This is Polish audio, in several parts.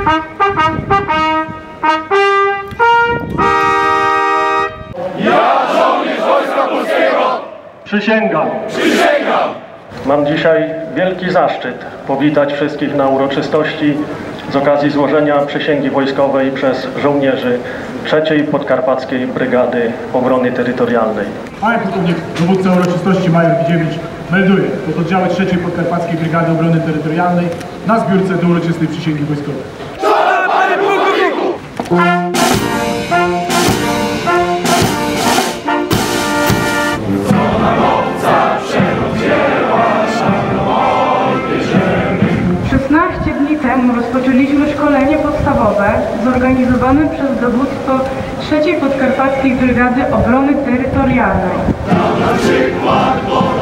Ja, żołnierz Wojska Polskiego, Przysięgam. przysięgam. Mam dzisiaj wielki zaszczyt powitać wszystkich na uroczystości z okazji złożenia przysięgi wojskowej przez żołnierzy III Podkarpackiej Brygady Obrony Terytorialnej. Panie pułkownik, dowódca uroczystości major Widziewicz melduje pododdziały III Podkarpackiej Brygady Obrony Terytorialnej na zbiórce do uroczystej przysięgi wojskowej. Szanowny panie pułkowniku! Rozpoczęliśmy szkolenie podstawowe zorganizowane przez dowództwo III Podkarpackiej Brygady Obrony Terytorialnej. Na przykład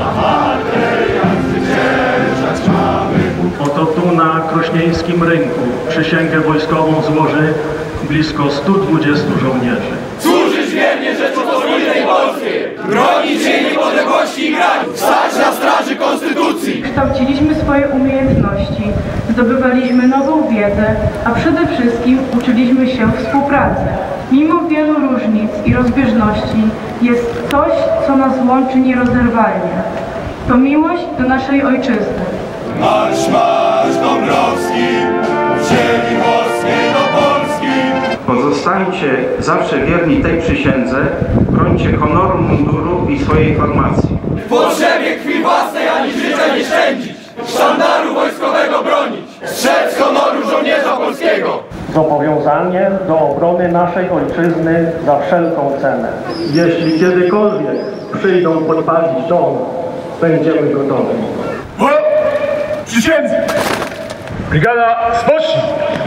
Oto tu na Krośnieńskim Rynku przysięgę wojskową złoży blisko 120 żołnierzy. służyć wiernie Rzeczypospolitej Polskiej, bronić jej niepodległości i granic, stać na straży Konstytucji. Kształciliśmy swoje umiejętności, zdobywaliśmy nową wiedzę, a przede wszystkim uczyliśmy się współpracy. Mimo wielu różnic i rozbieżności jest coś, co nas łączy nierozerwalnie. To miłość do naszej ojczyzny. Marsz, marsz Dąbrowski, z ziemi włoskiej do Polski. Pozostańcie zawsze wierni tej przysiędze, brońcie honoru munduru i swojej formacji. W potrzebie krwi własnej ani życia nie szczędzić, sztandaru wojskowego bronić, strzec honoru żołnierza polskiego. Zobowiązanie do obrony naszej ojczyzny za wszelką cenę. Jeśli kiedykolwiek przyjdą podpalić dom, będziemy gotowi. Przysiędzy! Brygada spocznij!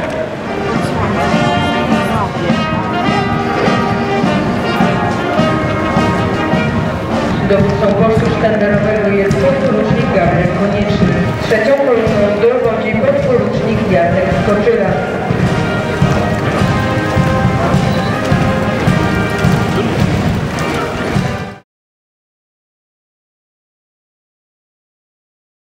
Dowódcą Polskiego Sztandarowego jest podporucznik Gabriel Konieczny. Trzecią kolumną dowodzi podporucznik Jacek Skoczyla.